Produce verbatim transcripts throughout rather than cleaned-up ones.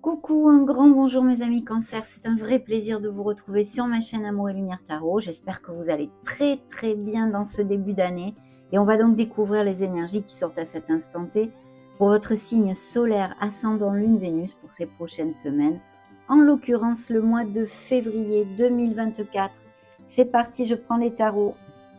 Coucou, un grand bonjour mes amis Cancer, c'est un vrai plaisir de vous retrouver sur ma chaîne Amour et Lumière Tarot. J'espère que vous allez très très bien dans ce début d'année et on va donc découvrir les énergies qui sortent à cet instant T pour votre signe solaire ascendant Lune Vénus pour ces prochaines semaines, en l'occurrence le mois de février deux mille vingt-quatre. C'est parti, je prends les tarots.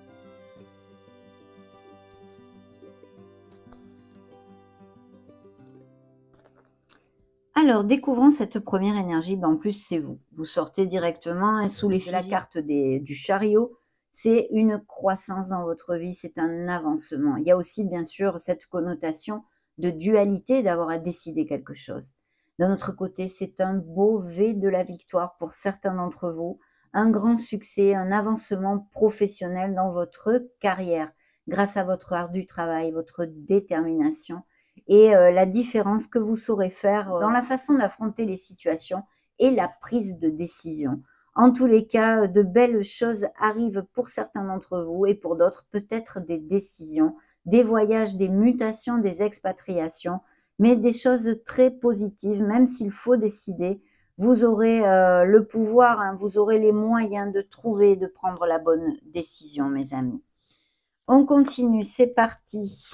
Alors, découvrons cette première énergie. Ben, en plus, c'est vous. Vous sortez directement hein, sous l'effet de la carte des, du chariot. C'est une croissance dans votre vie, c'est un avancement. Il y a aussi, bien sûr, cette connotation de dualité, d'avoir à décider quelque chose. D'un autre côté, c'est un beau V de la victoire pour certains d'entre vous. Un grand succès, un avancement professionnel dans votre carrière, grâce à votre ardu travail, votre détermination et euh, la différence que vous saurez faire dans la façon d'affronter les situations et la prise de décision. En tous les cas, de belles choses arrivent pour certains d'entre vous et pour d'autres, peut-être des décisions, des voyages, des mutations, des expatriations, mais des choses très positives, même s'il faut décider. Vous aurez euh, le pouvoir, hein, vous aurez les moyens de trouver, de prendre la bonne décision, mes amis. On continue, c'est parti.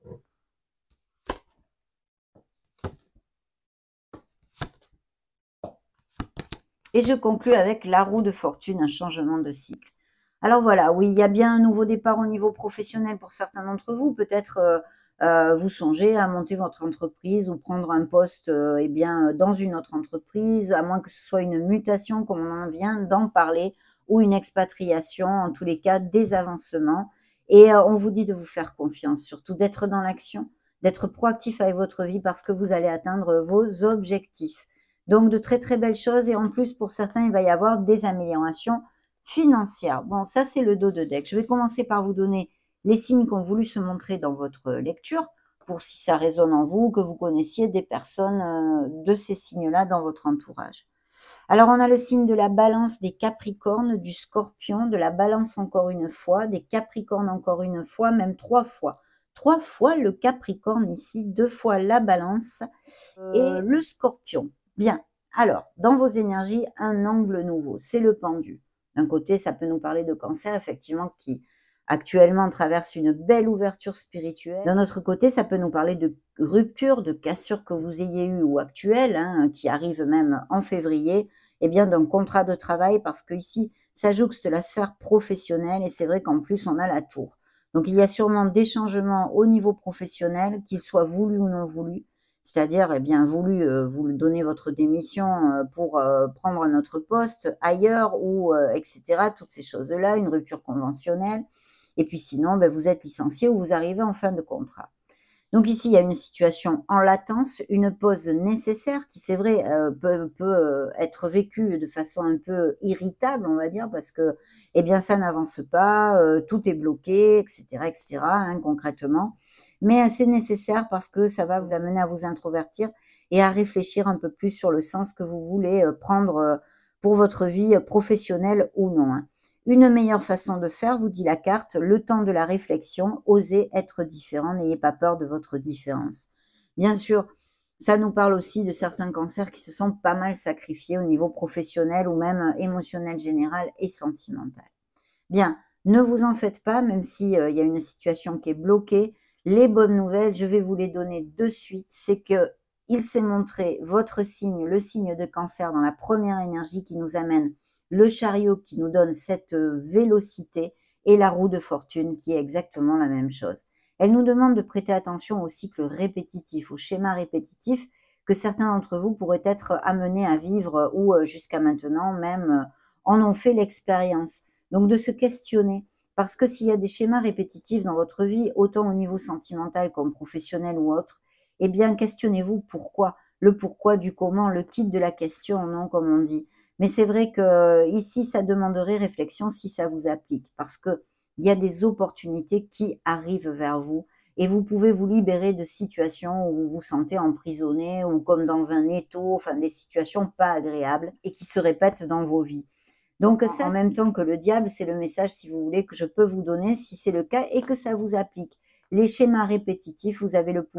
Et je conclue avec la roue de fortune, un changement de cycle. Alors voilà, oui, il y a bien un nouveau départ au niveau professionnel pour certains d'entre vous. Peut-être euh, euh, vous songez à monter votre entreprise ou prendre un poste euh, eh bien, dans une autre entreprise, à moins que ce soit une mutation, comme on en vient d'en parler, ou une expatriation, en tous les cas, des avancements. Et euh, on vous dit de vous faire confiance, surtout d'être dans l'action, d'être proactif avec votre vie parce que vous allez atteindre vos objectifs. Donc, de très, très belles choses. Et en plus, pour certains, il va y avoir des améliorations financières. Bon, ça, c'est le dos de deck. Je vais commencer par vous donner les signes qui ont voulu se montrer dans votre lecture, pour si ça résonne en vous, que vous connaissiez des personnes de ces signes-là dans votre entourage. Alors, on a le signe de la balance, des capricornes, du scorpion, de la balance encore une fois, des capricornes encore une fois, même trois fois. Trois fois le capricorne ici, deux fois la balance et euh, le scorpion. Bien, alors, dans vos énergies, un angle nouveau, c'est le pendu. D'un côté, ça peut nous parler de cancer, effectivement, qui actuellement traverse une belle ouverture spirituelle. D'un autre côté, ça peut nous parler de rupture, de cassure que vous ayez eu ou actuelle, hein, qui arrive même en février, et bien d'un contrat de travail, parce que ici, ça jouxte la sphère professionnelle, et c'est vrai qu'en plus, on a la tour. Donc, il y a sûrement des changements au niveau professionnel, qu'ils soient voulus ou non voulus, c'est-à-dire, eh bien, voulu, euh, vous donner votre démission euh, pour euh, prendre un autre poste ailleurs, ou euh, et cetera. Toutes ces choses-là, une rupture conventionnelle. Et puis sinon, ben, vous êtes licencié ou vous arrivez en fin de contrat. Donc ici, il y a une situation en latence, une pause nécessaire qui, c'est vrai, euh, peut, peut être vécue de façon un peu irritable, on va dire, parce que, eh bien, ça n'avance pas, euh, tout est bloqué, et cetera, et cetera, hein, concrètement. Mais c'est nécessaire parce que ça va vous amener à vous introvertir et à réfléchir un peu plus sur le sens que vous voulez prendre pour votre vie professionnelle ou non, hein. Une meilleure façon de faire, vous dit la carte, le temps de la réflexion, osez être différent, n'ayez pas peur de votre différence. Bien sûr, ça nous parle aussi de certains cancers qui se sont pas mal sacrifiés au niveau professionnel ou même émotionnel général et sentimental. Bien, ne vous en faites pas, même s'il euh, y a une situation qui est bloquée. Les bonnes nouvelles, je vais vous les donner de suite, c'est que il s'est montré votre signe, le signe de cancer dans la première énergie qui nous amène le chariot qui nous donne cette vélocité et la roue de fortune qui est exactement la même chose. Elle nous demande de prêter attention au cycle répétitif, au schéma répétitif que certains d'entre vous pourraient être amenés à vivre ou jusqu'à maintenant même en ont fait l'expérience. Donc de se questionner, parce que s'il y a des schémas répétitifs dans votre vie, autant au niveau sentimental comme professionnel ou autre, eh bien questionnez-vous pourquoi, le pourquoi du comment, le kit de la question, non, comme on dit. Mais c'est vrai que ici, ça demanderait réflexion si ça vous applique, parce que il y a des opportunités qui arrivent vers vous et vous pouvez vous libérer de situations où vous vous sentez emprisonné ou comme dans un étau, enfin des situations pas agréables et qui se répètent dans vos vies. Donc ça, en même temps que le diable, c'est le message, si vous voulez, que je peux vous donner si c'est le cas et que ça vous applique. Les schémas répétitifs, vous avez le pouvoir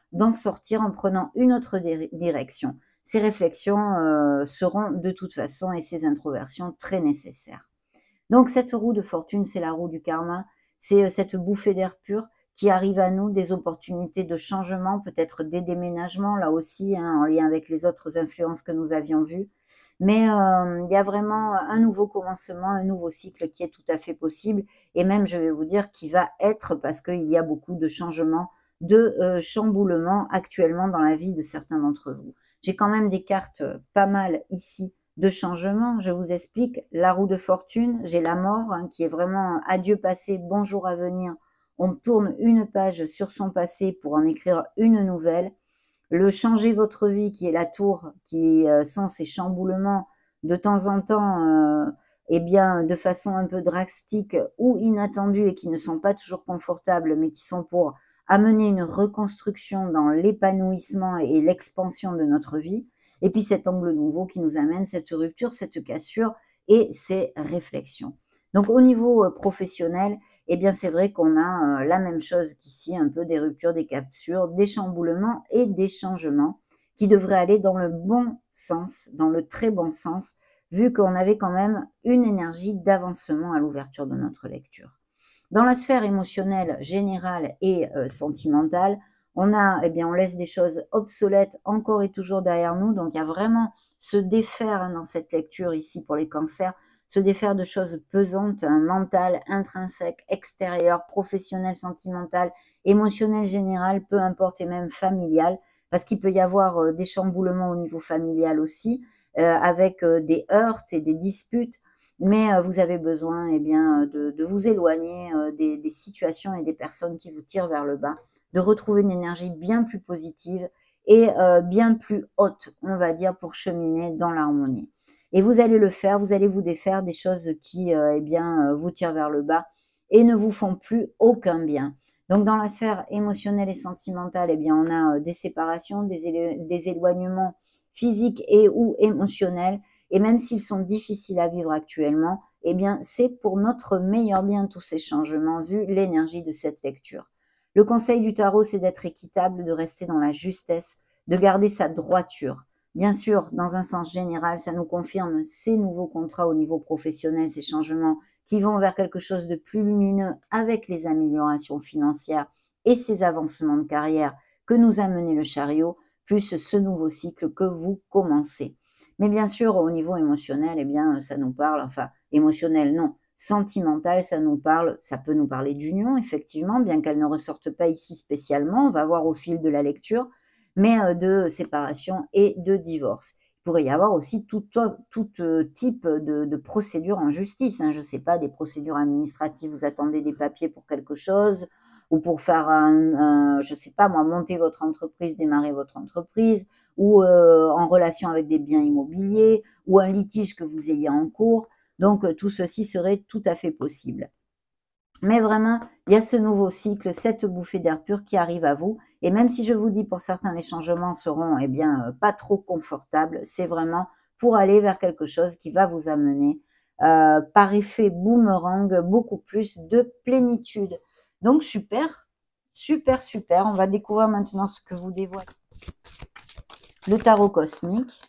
d'en sortir en prenant une autre direction. Ces réflexions euh, seront de toute façon et ces introversions très nécessaires. Donc cette roue de fortune, c'est la roue du karma, c'est euh, cette bouffée d'air pur qui arrive à nous, des opportunités de changement, peut-être des déménagements, là aussi, hein, en lien avec les autres influences que nous avions vues. Mais euh, il y a vraiment un nouveau commencement, un nouveau cycle qui est tout à fait possible, et même, je vais vous dire, qui va être, parce qu'il y a beaucoup de changements, de euh, chamboulements actuellement dans la vie de certains d'entre vous. J'ai quand même des cartes pas mal ici de changement. Je vous explique, la roue de fortune, j'ai la mort, hein, qui est vraiment adieu passé, bonjour à venir. On tourne une page sur son passé pour en écrire une nouvelle. Le changer votre vie, qui est la tour, qui euh, sont ces chamboulements de temps en temps, euh, eh bien, de façon un peu drastique ou inattendue et qui ne sont pas toujours confortables, mais qui sont pour amener une reconstruction dans l'épanouissement et l'expansion de notre vie. Et puis cet angle nouveau qui nous amène cette rupture, cette cassure et ces réflexions. Donc au niveau professionnel, eh bien c'est vrai qu'on a euh, la même chose qu'ici, un peu des ruptures, des captures, des chamboulements et des changements qui devraient aller dans le bon sens, dans le très bon sens, vu qu'on avait quand même une énergie d'avancement à l'ouverture de notre lecture. Dans la sphère émotionnelle, générale et euh, sentimentale, on a, eh bien, on laisse des choses obsolètes encore et toujours derrière nous. Donc, il y a vraiment se défaire hein, dans cette lecture ici pour les cancers, se défaire de choses pesantes, hein, mentales, intrinsèques, extérieures, professionnelles, sentimentales, émotionnelles, générales, peu importe, et même familiales, parce qu'il peut y avoir euh, des chamboulements au niveau familial aussi, euh, avec euh, des heurts et des disputes, mais euh, vous avez besoin eh bien, de, de vous éloigner euh, des, des situations et des personnes qui vous tirent vers le bas, de retrouver une énergie bien plus positive et euh, bien plus haute, on va dire, pour cheminer dans l'harmonie. Et vous allez le faire, vous allez vous défaire des choses qui euh, eh bien, euh, vous tirent vers le bas et ne vous font plus aucun bien. Donc dans la sphère émotionnelle et sentimentale, eh bien, on a euh, des séparations, des, élo des éloignements physiques et ou émotionnels, et même s'ils sont difficiles à vivre actuellement, eh bien c'est pour notre meilleur bien tous ces changements, vu l'énergie de cette lecture. Le conseil du tarot, c'est d'être équitable, de rester dans la justesse, de garder sa droiture. Bien sûr, dans un sens général, ça nous confirme ces nouveaux contrats au niveau professionnel, ces changements qui vont vers quelque chose de plus lumineux avec les améliorations financières et ces avancements de carrière que nous a mené le chariot, plus ce nouveau cycle que vous commencez. Mais bien sûr, au niveau émotionnel, eh bien, ça nous parle, enfin, émotionnel, non, sentimental, ça nous parle, ça peut nous parler d'union, effectivement, bien qu'elle ne ressorte pas ici spécialement, on va voir au fil de la lecture, mais de séparation et de divorce. Il pourrait y avoir aussi tout, tout type de, de procédure en justice, hein, je ne sais pas, des procédures administratives, vous attendez des papiers pour quelque chose, ou pour faire un, un je ne sais pas moi, monter votre entreprise, démarrer votre entreprise, ou euh, en relation avec des biens immobiliers, ou un litige que vous ayez en cours. Donc tout ceci serait tout à fait possible. Mais vraiment, il y a ce nouveau cycle, cette bouffée d'air pur qui arrive à vous. Et même si je vous dis pour certains les changements seront eh bien pas trop confortables, c'est vraiment pour aller vers quelque chose qui va vous amener euh, par effet boomerang beaucoup plus de plénitude. Donc super, super, super. On va découvrir maintenant ce que vous dévoile le tarot cosmique.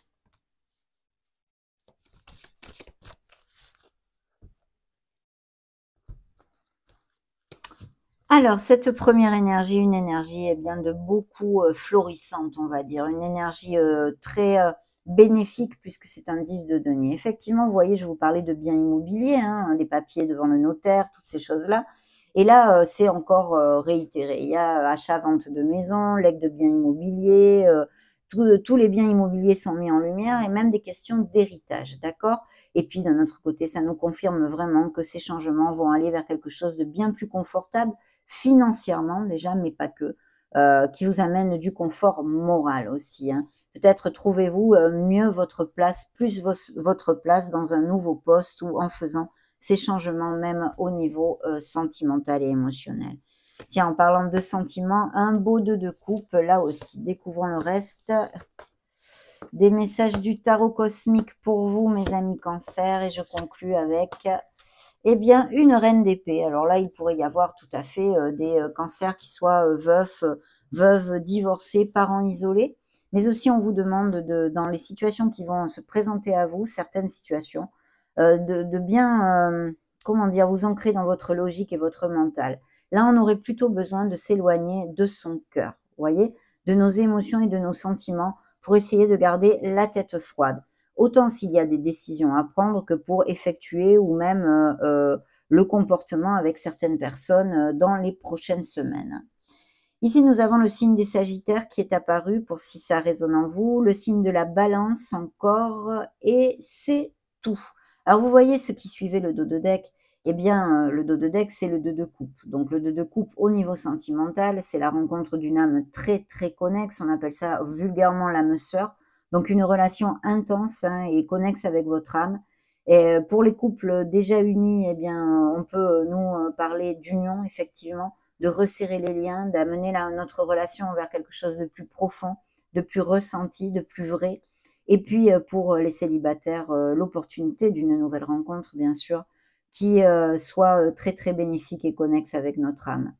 Alors, cette première énergie, une énergie eh bien, de beaucoup euh, florissante, on va dire, une énergie euh, très euh, bénéfique puisque c'est un dix de denier. Effectivement, vous voyez, je vous parlais de biens immobiliers, hein, des papiers devant le notaire, toutes ces choses-là. Et là, euh, c'est encore euh, réitéré. Il y a achat-vente de maison, legs de biens immobiliers, euh, tous les biens immobiliers sont mis en lumière et même des questions d'héritage, d'accord? Et puis, d'un autre côté, ça nous confirme vraiment que ces changements vont aller vers quelque chose de bien plus confortable, financièrement déjà, mais pas que, euh, qui vous amène du confort moral aussi. Hein. Peut-être trouvez-vous euh, mieux votre place, plus vo votre place dans un nouveau poste ou en faisant ces changements même au niveau euh, sentimental et émotionnel. Tiens, en parlant de sentiments, un beau deux de coupe, là aussi. Découvrons le reste. Des messages du tarot cosmique pour vous, mes amis cancer, et je conclue avec... Eh bien, une reine d'épée. Alors là, il pourrait y avoir tout à fait euh, des euh, cancers qui soient euh, veufs, veuve divorcée, parents isolés, mais aussi on vous demande de, dans les situations qui vont se présenter à vous, certaines situations, euh, de, de bien, euh, comment dire, vous ancrer dans votre logique et votre mental. Là, on aurait plutôt besoin de s'éloigner de son cœur, vous voyez, de nos émotions et de nos sentiments pour essayer de garder la tête froide. Autant s'il y a des décisions à prendre que pour effectuer ou même euh, euh, le comportement avec certaines personnes euh, dans les prochaines semaines. Ici, nous avons le signe des Sagittaires qui est apparu pour si ça résonne en vous, le signe de la Balance encore, et c'est tout. Alors, vous voyez ce qui suivait le dos de deck, eh bien, euh, le dos de deck, c'est le deux de coupe. Donc, le deux de coupe, au niveau sentimental, c'est la rencontre d'une âme très, très connexe. On appelle ça vulgairement l'âme sœur. Donc, une relation intense hein, et connexe avec votre âme. Et euh, pour les couples déjà unis, eh bien, on peut, nous, euh, parler d'union, effectivement, de resserrer les liens, d'amener notre relation vers quelque chose de plus profond, de plus ressenti, de plus vrai. Et puis, pour les célibataires, euh, l'opportunité d'une nouvelle rencontre, bien sûr, qui euh, soit très, très bénéfique et connexe avec notre âme.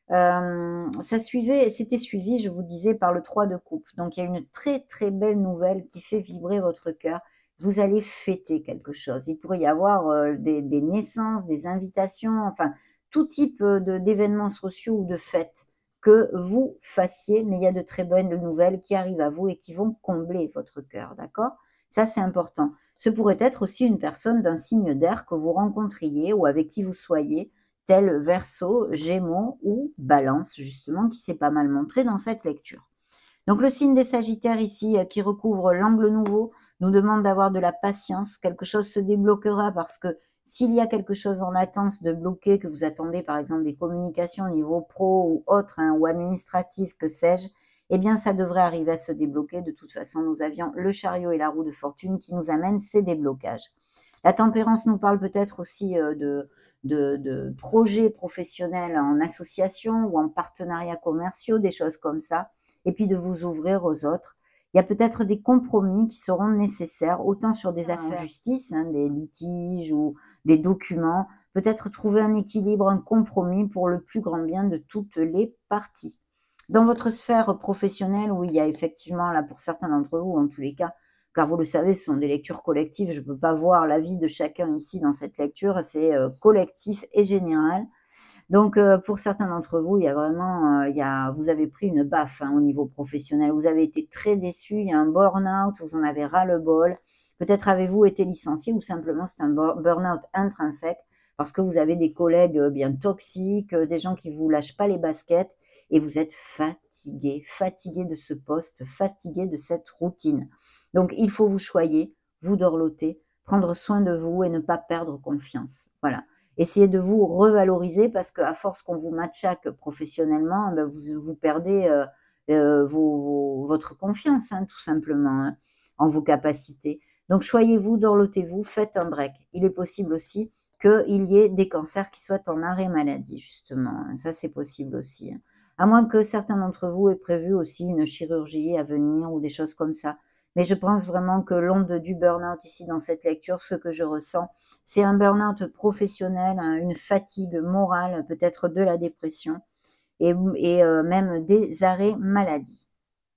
Euh, ça suivait, c'était suivi, je vous disais, par le trois de coupe. Donc, il y a une très, très belle nouvelle qui fait vibrer votre cœur. Vous allez fêter quelque chose. Il pourrait y avoir euh, des, des naissances, des invitations, enfin, tout type de, d'événements sociaux ou de fêtes que vous fassiez, mais il y a de très bonnes nouvelles qui arrivent à vous et qui vont combler votre cœur, d'accord? Ça, c'est important. Ce pourrait être aussi une personne d'un signe d'air que vous rencontriez ou avec qui vous soyez, tel Verseau, Gémeaux ou Balance, justement, qui s'est pas mal montré dans cette lecture. Donc le signe des Sagittaires ici, qui recouvre l'angle nouveau, nous demande d'avoir de la patience. Quelque chose se débloquera parce que s'il y a quelque chose en latence de bloqué, que vous attendez par exemple des communications au niveau pro ou autre, hein, ou administratif, que sais-je, eh bien ça devrait arriver à se débloquer. De toute façon, nous avions le chariot et la roue de fortune qui nous amènent ces déblocages. La tempérance nous parle peut-être aussi euh, de, de, de projets professionnels en association ou en partenariats commerciaux, des choses comme ça, et puis de vous ouvrir aux autres. Il y a peut-être des compromis qui seront nécessaires, autant sur des affaires de justice, hein, des litiges ou des documents, peut-être trouver un équilibre, un compromis pour le plus grand bien de toutes les parties. Dans votre sphère professionnelle, où il y a effectivement, là pour certains d'entre vous, en tous les cas, car vous le savez, ce sont des lectures collectives, je ne peux pas voir l'avis de chacun ici dans cette lecture, c'est euh, collectif et général. Donc, euh, pour certains d'entre vous, il y a vraiment, euh, il y a, vous avez pris une baffe hein, au niveau professionnel. Vous avez été très déçus, il y a un burn-out, vous en avez ras-le-bol. Peut-être avez-vous été licencié ou simplement c'est un burn-out intrinsèque parce que vous avez des collègues bien toxiques, des gens qui vous lâchent pas les baskets et vous êtes fatigué, fatigué de ce poste, fatigué de cette routine. Donc, il faut vous choyer, vous dorloter, prendre soin de vous et ne pas perdre confiance. Voilà. Essayez de vous revaloriser parce qu'à force qu'on vous machaque professionnellement, ben vous, vous perdez euh, euh, vos, vos, votre confiance, hein, tout simplement, hein, en vos capacités. Donc, choyez-vous, dorlotez-vous, faites un break. Il est possible aussi qu'il y ait des cancers qui soient en arrêt maladie, justement. Hein. Ça, c'est possible aussi. Hein. À moins que certains d'entre vous aient prévu aussi une chirurgie à venir ou des choses comme ça. Mais je pense vraiment que l'onde du burn-out ici dans cette lecture, ce que je ressens, c'est un burn-out professionnel, hein, une fatigue morale, peut-être de la dépression et, et euh, même des arrêts maladie.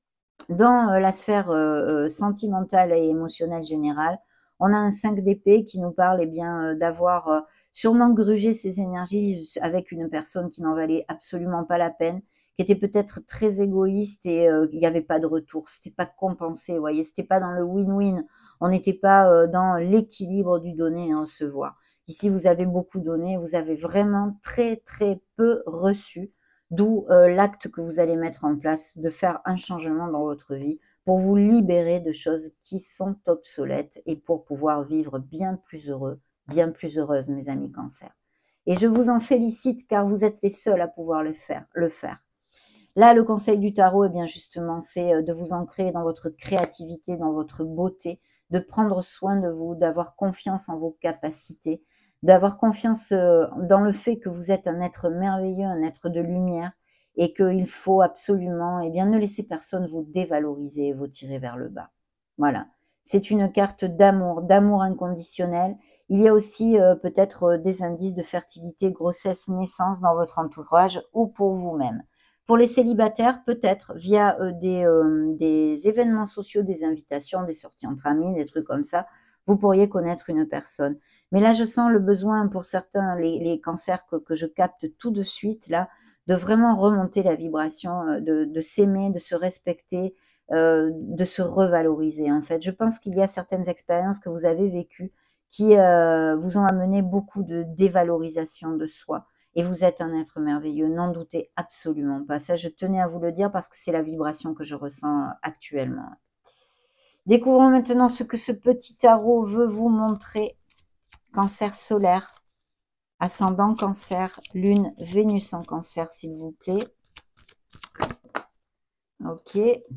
Dans euh, la sphère euh, sentimentale et émotionnelle générale, on a un cinq d'épée qui nous parle eh bien, euh, d'avoir euh, sûrement grugé ses énergies avec une personne qui n'en valait absolument pas la peine, qui était peut-être très égoïste et euh, il n'y avait pas de retour, c'était pas compensé, vous voyez, c'était pas dans le win-win, on n'était pas euh, dans l'équilibre du donner et recevoir. Ici, vous avez beaucoup donné, vous avez vraiment très très peu reçu, d'où euh, l'acte que vous allez mettre en place de faire un changement dans votre vie pour vous libérer de choses qui sont obsolètes et pour pouvoir vivre bien plus heureux, bien plus heureuse, mes amis Cancer. Et je vous en félicite car vous êtes les seuls à pouvoir le faire. Le faire. Là, le conseil du tarot, eh bien justement, c'est de vous ancrer dans votre créativité, dans votre beauté, de prendre soin de vous, d'avoir confiance en vos capacités, d'avoir confiance dans le fait que vous êtes un être merveilleux, un être de lumière, et qu'il faut absolument, eh bien, ne laisser personne vous dévaloriser et vous tirer vers le bas. Voilà. C'est une carte d'amour, d'amour inconditionnel. Il y a aussi euh, peut-être des indices de fertilité, grossesse, naissance dans votre entourage ou pour vous-même. Pour les célibataires, peut-être via euh, des, euh, des événements sociaux, des invitations, des sorties entre amis, des trucs comme ça, vous pourriez connaître une personne. Mais là, je sens le besoin pour certains, les, les cancers que, que je capte tout de suite, là, de vraiment remonter la vibration, euh, de, de s'aimer, de se respecter, euh, de se revaloriser, en fait. Je pense qu'il y a certaines expériences que vous avez vécues qui euh, vous ont amené beaucoup de dévalorisation de soi. Et vous êtes un être merveilleux, n'en doutez absolument pas. Ça, je tenais à vous le dire parce que c'est la vibration que je ressens actuellement. Découvrons maintenant ce que ce petit tarot veut vous montrer. Cancer solaire, ascendant cancer, lune, Vénus en cancer, s'il vous plaît. Ok.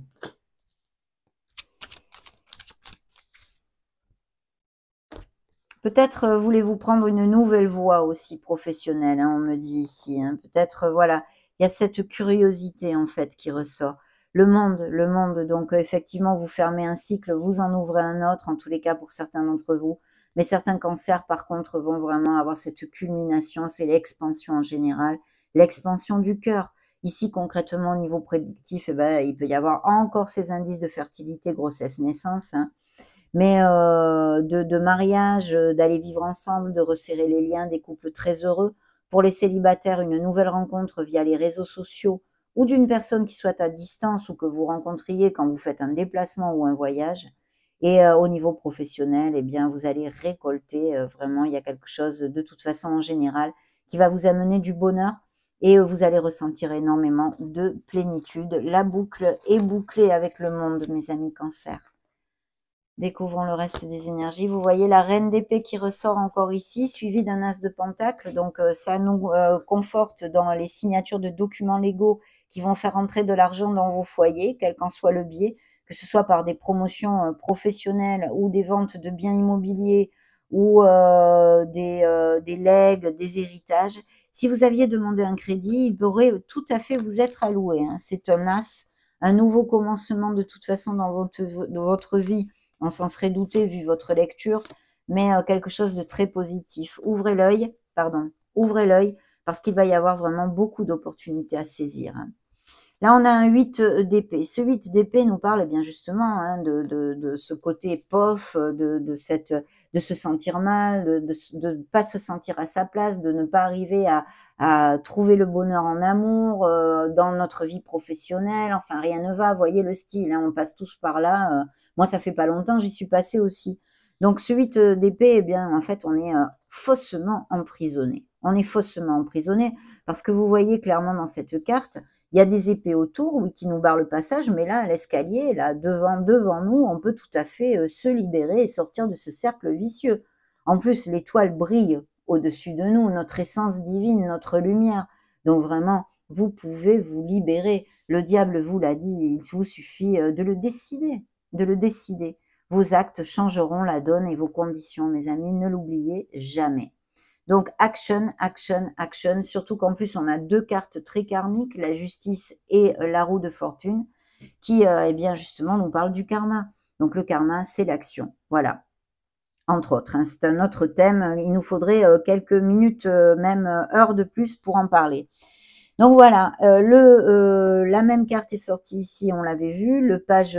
Peut-être euh, voulez-vous prendre une nouvelle voie aussi professionnelle, hein, on me dit ici. Hein. Peut-être, euh, voilà, il y a cette curiosité en fait qui ressort. Le monde, le monde, donc euh, effectivement, vous fermez un cycle, vous en ouvrez un autre, en tous les cas pour certains d'entre vous. Mais certains cancers, par contre, vont vraiment avoir cette culmination, c'est l'expansion en général, l'expansion du cœur. Ici, concrètement, au niveau prédictif, eh ben, il peut y avoir encore ces indices de fertilité, grossesse, naissance, hein. Mais euh, de, de mariage, euh, d'aller vivre ensemble, de resserrer les liens, des couples très heureux. Pour les célibataires, une nouvelle rencontre via les réseaux sociaux ou d'une personne qui soit à distance ou que vous rencontriez quand vous faites un déplacement ou un voyage. Et euh, au niveau professionnel, eh bien, vous allez récolter euh, vraiment, il y a quelque chose de toute façon en général qui va vous amener du bonheur et euh, vous allez ressentir énormément de plénitude. La boucle est bouclée avec le monde, mes amis Cancer. Découvrons le reste des énergies. Vous voyez la reine d'épée qui ressort encore ici, suivie d'un as de pentacle. Donc, euh, ça nous euh, conforte dans les signatures de documents légaux qui vont faire entrer de l'argent dans vos foyers, quel qu'en soit le biais, que ce soit par des promotions euh, professionnelles ou des ventes de biens immobiliers ou euh, des, euh, des legs, des héritages. Si vous aviez demandé un crédit, il pourrait tout à fait vous être alloué. Hein. C'est un as, un nouveau commencement de toute façon dans votre, dans votre vie. On s'en serait douté vu votre lecture, mais euh, quelque chose de très positif. Ouvrez l'œil, pardon, ouvrez l'œil, parce qu'il va y avoir vraiment beaucoup d'opportunités à saisir. Hein. Là, on a un huit d'épée. Ce huit d'épée nous parle eh bien justement hein, de, de, de ce côté pof, de, de, cette, de se sentir mal, de ne pas se sentir à sa place, de ne pas arriver à, à trouver le bonheur en amour, euh, dans notre vie professionnelle. Enfin, rien ne va. Voyez le style, hein, on passe tous par là. Euh, moi, ça fait pas longtemps, j'y suis passée aussi. Donc, ce huit d'épée, eh bien, en fait, on est euh, faussement emprisonné. On est faussement emprisonné parce que vous voyez clairement dans cette carte, il y a des épées autour, oui, qui nous barrent le passage, mais là, l'escalier, là, devant, devant nous, on peut tout à fait euh, se libérer et sortir de ce cercle vicieux. En plus, l'étoile brille au-dessus de nous, notre essence divine, notre lumière. Donc vraiment, vous pouvez vous libérer. Le diable vous l'a dit, il vous suffit euh, de le décider, de le décider. Vos actes changeront la donne et vos conditions, mes amis, ne l'oubliez jamais. Donc, action, action, action, surtout qu'en plus, on a deux cartes très karmiques, la justice et la roue de fortune, qui, euh, eh bien, justement, nous parlent du karma. Donc, le karma, c'est l'action. Voilà. Entre autres, hein, c'est un autre thème. Il nous faudrait euh, quelques minutes, euh, même euh, heures de plus pour en parler. Donc voilà, euh, le, euh, la même carte est sortie ici, on l'avait vu, le page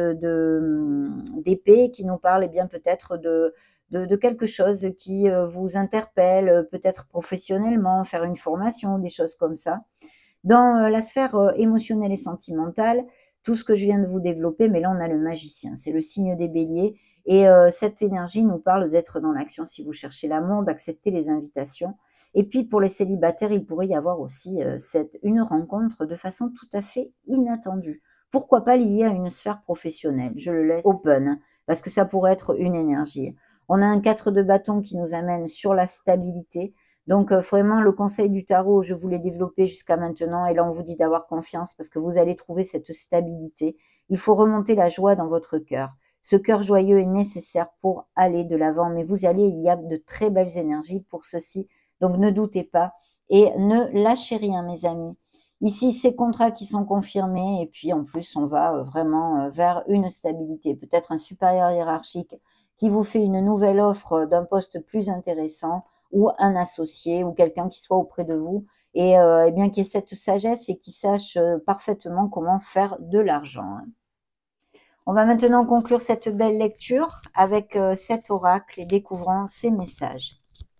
de d'épée qui nous parle eh bien peut-être de, de, de quelque chose qui euh, vous interpelle, peut-être professionnellement, faire une formation, des choses comme ça. Dans euh, la sphère euh, émotionnelle et sentimentale, tout ce que je viens de vous développer, mais là on a le magicien, c'est le signe des béliers, et euh, cette énergie nous parle d'être dans l'action si vous cherchez l'amour, d'accepter les invitations. Et puis pour les célibataires, il pourrait y avoir aussi euh, cette, une rencontre de façon tout à fait inattendue. Pourquoi pas liée à une sphère professionnelle? Je le laisse open, parce que ça pourrait être une énergie. On a un quatre de bâton qui nous amène sur la stabilité. Donc euh, vraiment, le conseil du tarot, je vous l'ai développé jusqu'à maintenant, et là on vous dit d'avoir confiance parce que vous allez trouver cette stabilité. Il faut remonter la joie dans votre cœur. Ce cœur joyeux est nécessaire pour aller de l'avant, mais vous allez, il y a de très belles énergies pour ceci. Donc, ne doutez pas et ne lâchez rien, mes amis. Ici, ces contrats qui sont confirmés et puis en plus, on va vraiment vers une stabilité. Peut-être un supérieur hiérarchique qui vous fait une nouvelle offre d'un poste plus intéressant ou un associé ou quelqu'un qui soit auprès de vous et, euh, eh bien qu'il y ait cette sagesse et qu'ils sachent euh, parfaitement comment faire de l'argent, hein. On va maintenant conclure cette belle lecture avec euh, cet oracle et découvrant ses messages.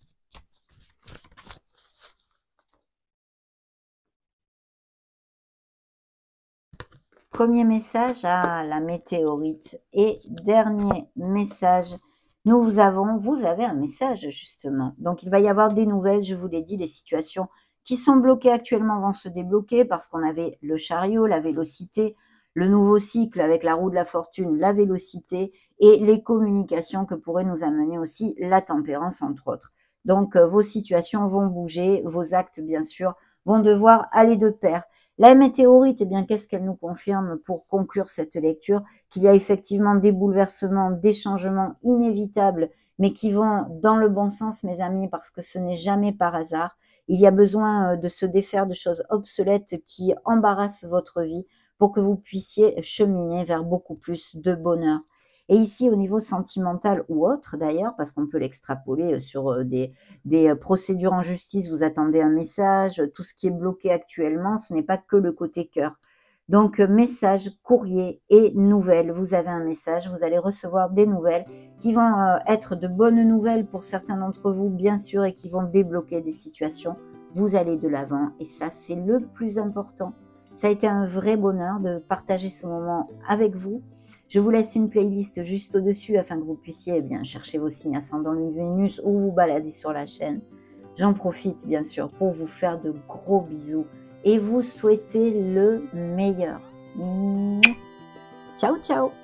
Premier message à la météorite et dernier message. Nous vous avons, vous avez un message justement. Donc il va y avoir des nouvelles, je vous l'ai dit, les situations qui sont bloquées actuellement vont se débloquer parce qu'on avait le chariot, la vélocité, le nouveau cycle avec la roue de la fortune, la vélocité et les communications que pourrait nous amener aussi la tempérance entre autres. Donc euh, vos situations vont bouger, vos actes bien sûr vont devoir aller de pair. La météorite, eh bien, qu'est-ce qu'elle nous confirme pour conclure cette lecture? Qu'il y a effectivement des bouleversements, des changements inévitables, mais qui vont dans le bon sens, mes amis, parce que ce n'est jamais par hasard. Il y a besoin de se défaire de choses obsolètes qui embarrassent votre vie pour que vous puissiez cheminer vers beaucoup plus de bonheur. Et ici, au niveau sentimental ou autre d'ailleurs, parce qu'on peut l'extrapoler sur des, des procédures en justice, vous attendez un message, tout ce qui est bloqué actuellement, ce n'est pas que le côté cœur. Donc, message, courrier et nouvelles. Vous avez un message, vous allez recevoir des nouvelles qui vont euh, être de bonnes nouvelles pour certains d'entre vous, bien sûr, et qui vont débloquer des situations. Vous allez de l'avant et ça, c'est le plus important. Ça a été un vrai bonheur de partager ce moment avec vous. Je vous laisse une playlist juste au-dessus afin que vous puissiez eh bien, chercher vos signes ascendant Lune Vénus ou vous balader sur la chaîne. J'en profite bien sûr pour vous faire de gros bisous et vous souhaiter le meilleur. Ciao, ciao!